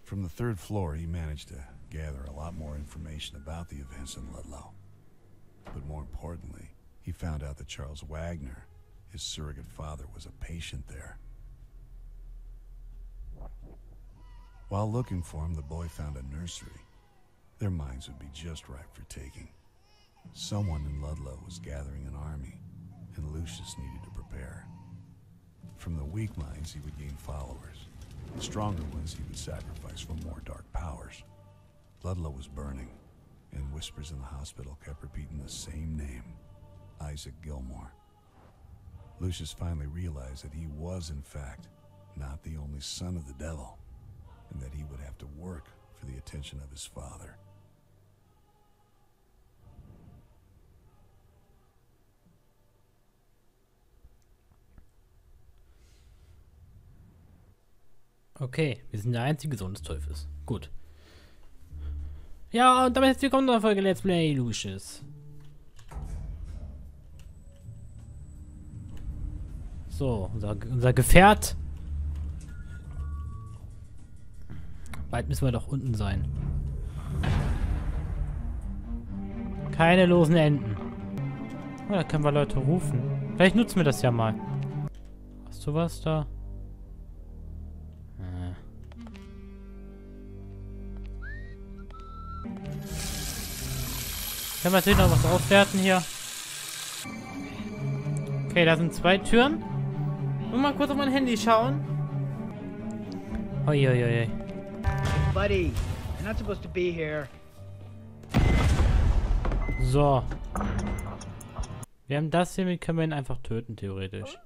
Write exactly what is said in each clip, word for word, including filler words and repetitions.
From the third floor, he managed to gather a lot more information about the events in Ludlow. But more importantly, he found out that Charles Wagner, his surrogate father, was a patient there. While looking for him, the boy found a nursery. Their minds would be just ripe for taking. Someone in Ludlow was gathering an army, and Lucius needed to prepare. From the weak minds, he would gain followers. The stronger ones he would sacrifice for more dark powers. Ludlow was burning, and whispers in the hospital kept repeating the same name, Isaac Gilmore. Lucius finally realized that he was, in fact, not the only son of the devil, and that he would have to work for the attention of his father. Okay, wir sind der einzige Sohn des Teufels. Gut. Ja, und damit herzlich willkommen zu einer Folge Let's Play Lucius. So, unser, unser Gefährt. Bald müssen wir doch unten sein. Keine losen Enden. Oh, da können wir Leute rufen. Vielleicht nutzen wir das ja mal. Hast du was da? Können wir natürlich noch was auswerten hier. Okay, da sind zwei Türen. Nur mal kurz auf mein Handy schauen. Uiuiui. Buddy, you're not supposed to be here. So. Wir haben das hier, mit können wir ihn einfach töten, theoretisch.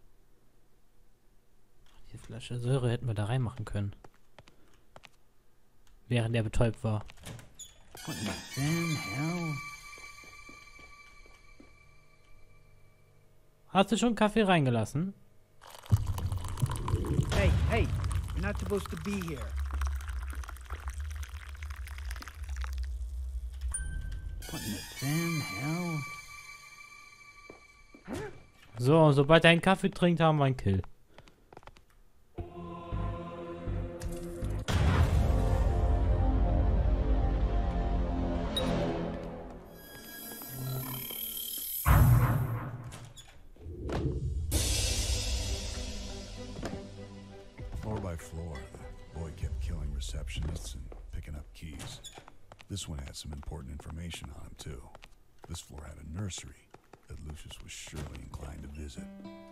Die Flasche Säure hätten wir da reinmachen können. Während er betäubt war. What the hell? Hast du schon Kaffee reingelassen? Hey, hey, you're not supposed to be here. What in the damn hell? So, sobald er einen Kaffee trinkt, haben wir einen Kill. Floor, the boy kept killing receptionists and picking up keys. This one had some important information on him, too. This floor had a nursery that Lucius was surely inclined to visit.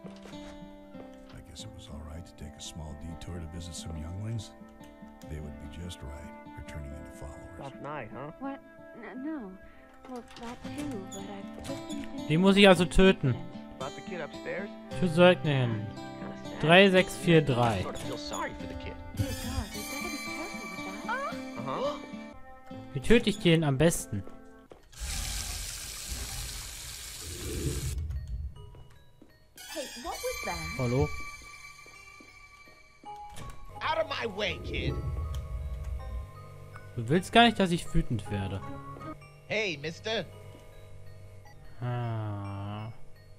I guess it was all right to take a small detour to visit some younglings. They would be just right for turning into followers. Last night, huh? What? N no. Well, that too, but I've just been thinking... Den muss ich also töten. About the kid upstairs? Für Säuglinge. drei sechs vier drei. Sort of feel sorry for the kid. Dear God, we better be careful with that. Uh-huh. Wie töte ich den am besten? Hey, what was that? Hallo? Out of my way, kid. Du willst gar nicht, dass ich wütend werde. Hey, mister. Ah.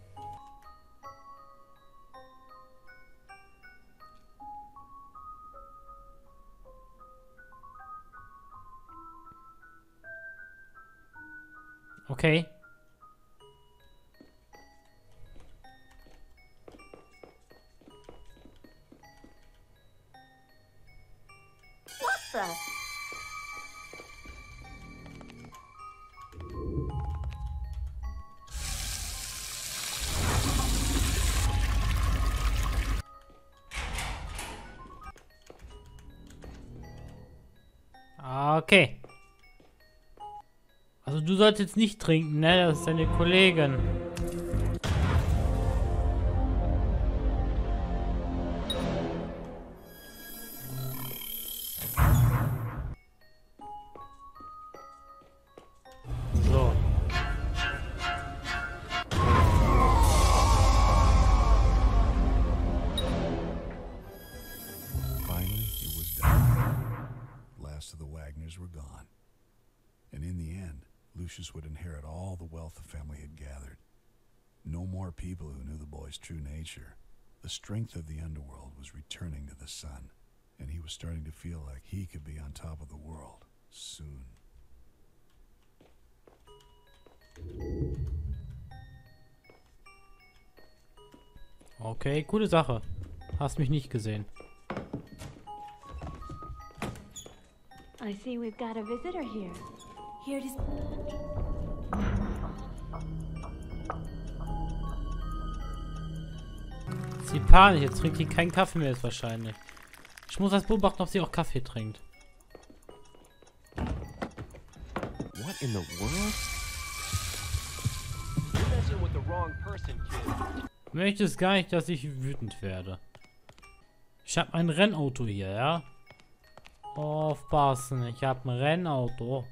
Okay. What the? Okay. Also du sollst jetzt nicht trinken, ne? Das ist deine Kollegin. So. Finally, it was done. Last of the Wagners were gone. And in the end, Lucius would inherit all the wealth the family had gathered. No more people who knew the boy's true nature. The strength of the underworld was returning to the son, and he was starting to feel like he could be on top of the world soon. Okay, coole Sache. Hast mich nicht gesehen. I see we've got a visitor here. Here to... Sie panisch, jetzt trinkt sie keinen Kaffee mehr ist wahrscheinlich. Ich muss das beobachten, ob sie auch Kaffee trinkt. What in the world? You're messing with the wrong person, kid. Möchtest gar nicht, dass ich wütend werde. Ich habe ein Rennauto hier, ja? Aufpassen, ich habe ein Rennauto.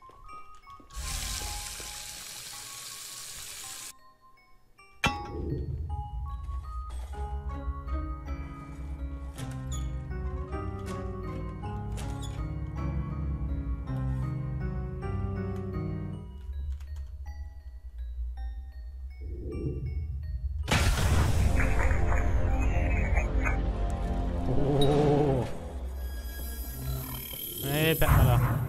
Oh. Nee, bleib mal da.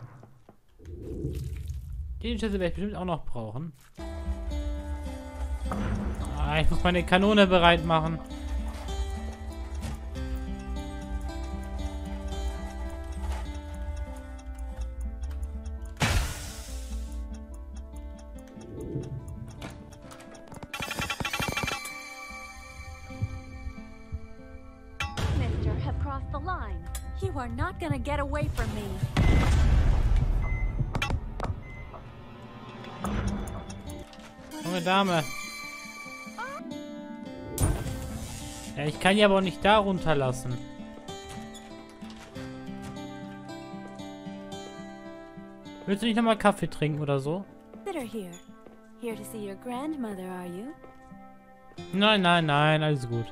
Den Schlüssel werde ich bestimmt auch noch brauchen. Ah, ich muss meine Kanone bereit machen. Mister, have crossed the line. You are not gonna get away from me. Junge Dame. Ja, ich kann die aber auch nicht da runterlassen. Willst du nicht nochmal Kaffee trinken oder so? Visitor here. Here to see your grandmother, are you? Nein, nein, nein, alles gut.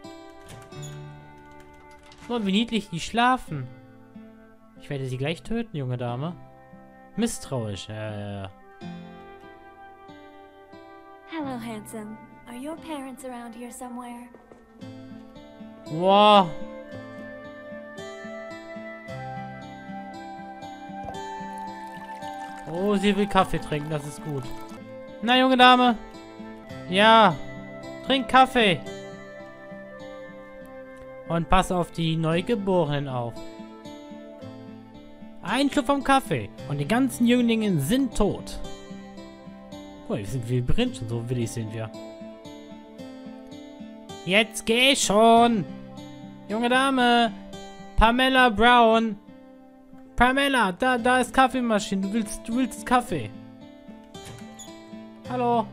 Oh, wie niedlich die schlafen. Ich werde sie gleich töten, junge Dame. Misstrauisch, ja, ja, ja. Hello, handsome. Are your parents around here somewhere? Wow. Oh, sie will Kaffee trinken, das ist gut. Na, junge Dame. Ja. Trink Kaffee. Und pass auf die Neugeborenen auf. Ein Schluck vom Kaffee. Und die ganzen Jünglinge sind tot. Oh, wir sind wie Brinch und so willig sind wir. Jetzt geh schon! Junge Dame! Pamela Brown! Pamela, da, da ist Kaffeemaschine. Du willst, du willst Kaffee. Hallo?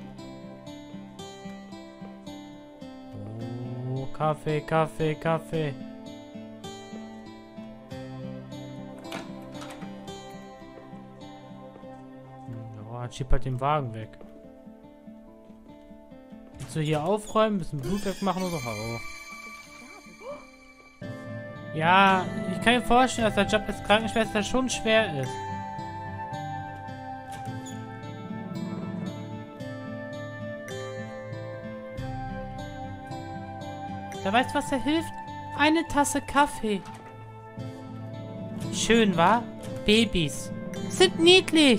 Oh, Kaffee, Kaffee, Kaffee. Oh, schippert den Wagen weg. Willst du hier aufräumen, ein bisschen Blut wegmachen oder so? Oh. Ja, ich kann mir vorstellen, dass der Job als Krankenschwester schon schwer ist. Da weißt du, was da hilft? Eine Tasse Kaffee. Schön, wa? Babys sind niedlich.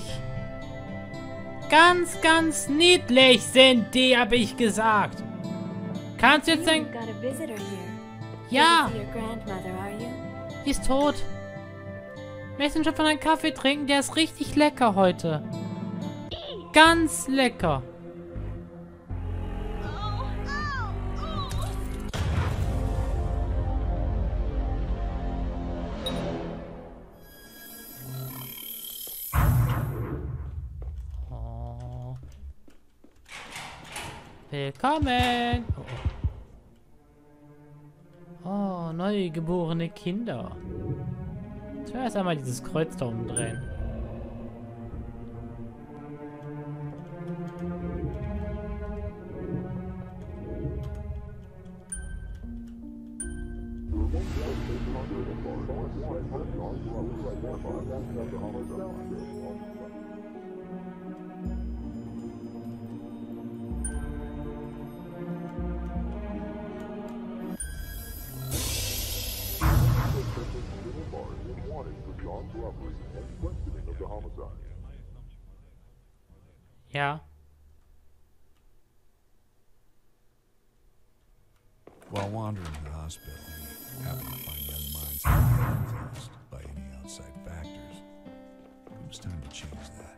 Ganz, ganz niedlich sind die, habe ich gesagt. Kannst du jetzt You've denken... got a visitor here. Ja, Here to see your grandmother, are you? die ist tot. Möchtest du schon von einem Kaffee trinken? Der ist richtig lecker heute. Ganz lecker. Oh. Willkommen. Oh, oh, neugeborene Kinder. Zuerst einmal dieses Kreuz da umdrehen. Ja. While wandering the hospital, he happened to find young minds not influenced by any outside factors. It was time to change that.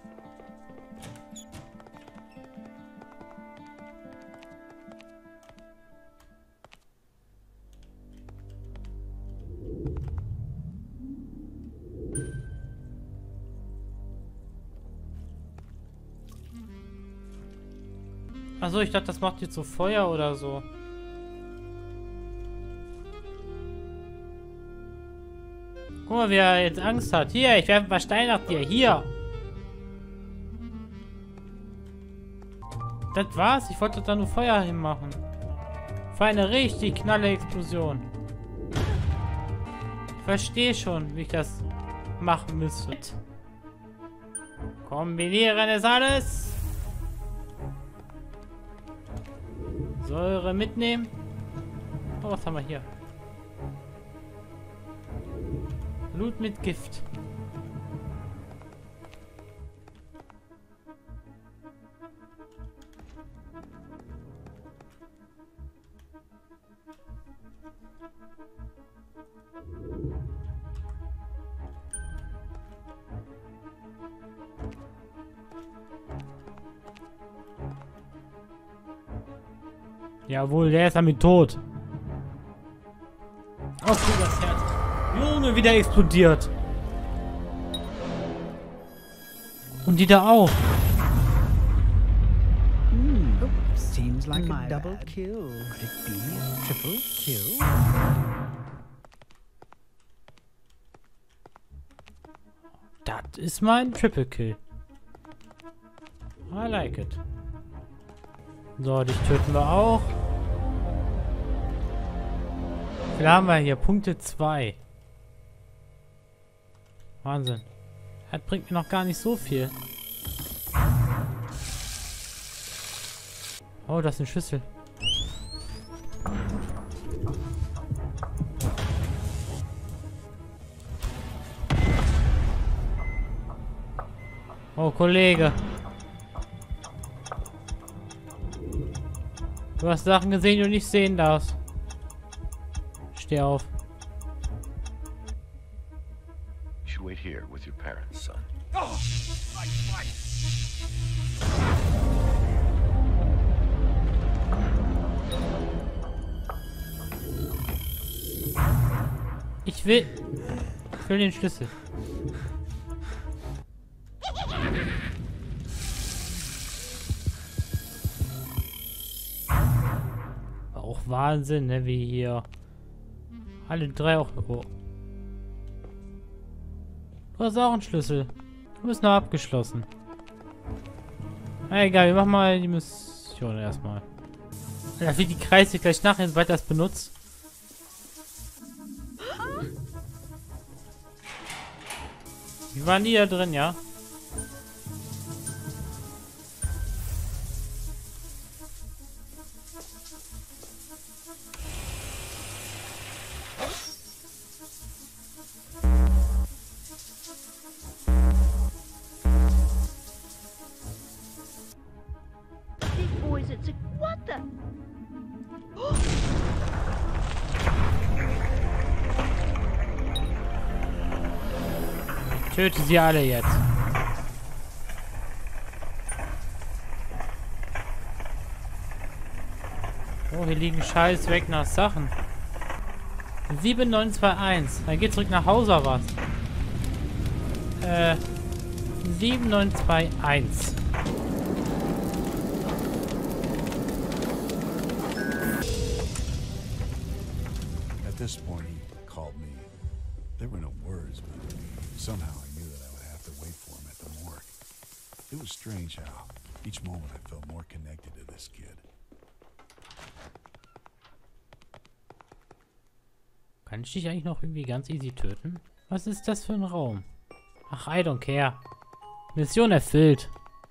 Achso, ich dachte, das macht jetzt so Feuer oder so. Guck mal, wie er jetzt Angst hat. Hier, ich werfe ein paar Steine nach dir. Hier. Das war's. Ich wollte da nur Feuer hinmachen. Für eine richtig knalle Explosion. Ich verstehe schon, wie ich das machen müsste. Kombinieren ist alles. Säure mitnehmen. Oh, was haben wir hier? Blut mit Gift. Jawohl, der ist damit tot. Oh, cool, das Herz. Junge, wieder explodiert. Und die da auch. Seems like a double kill. Could it be a triple kill? Das ist mein Triple Kill. I like it. So, dich töten wir auch. Wie viel haben wir hier? Punkte zwei. Wahnsinn. Das bringt mir noch gar nicht so viel. Oh, das ist eine Schüssel. Oh, Kollege. Du hast Sachen gesehen, die du nicht sehen darfst. Steh auf. You should wait here with your parents, son. Ich will... Ich will den Schlüssel. Auch Wahnsinn, ne, wie hier... Alle drei auch... Oh. Du hast auch einen Schlüssel. Du bist noch abgeschlossen. Na egal, wir machen mal die Mission erstmal. Ja, wie die Kreise gleich nachher, sobald das benutzt. Wie waren die da drin, ja? Big boys, it's a... What the... Töte sie alle jetzt. Oh, hier liegen scheiß weg nach Sachen. sieben neun zwei eins. Dann geht zurück nach Hause, oder was? Äh. sieben neun zwei eins. At this point, he called me. There were no words, but somehow I knew that I would have to wait for him at the morgue. It was strange how each moment I felt more connected to this kid. Kann ich dich eigentlich noch irgendwie ganz easy töten? Was ist das für ein Raum? Ach, I don't care. Mission erfüllt.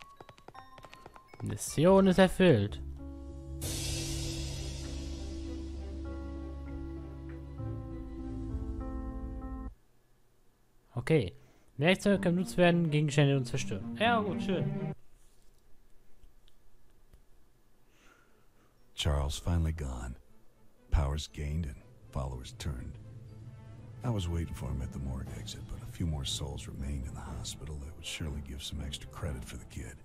Mission ist erfüllt. Okay. Werkzeuge können benutzt werden, Gegenstände und zerstören. Ja, gut, schön. Charles finally gone. Powers gained and followers turned. I was waiting for him at the morgue exit, but a few more souls remained in the hospital that would surely give some extra credit for the kid.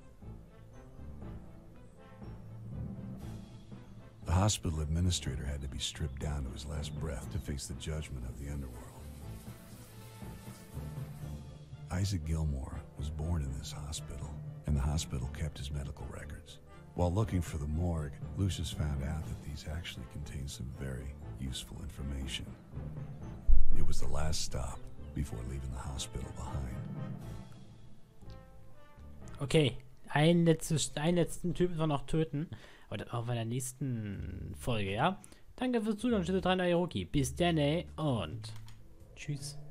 The hospital administrator had to be stripped down to his last breath to face the judgment of the underworld. Isaac Gilmore was born in this hospital, and the hospital kept his medical records. While looking for the morgue, Lucius found out that these actually contained some very useful information. It was the last stop before leaving the hospital behind. Okay, einen, letztes, einen letzten Typen wir noch töten. Oder auch bei der nächsten Folge, ja? Danke fürs Zuschauen, steht dran, Aoki. Bis dann, und tschüss.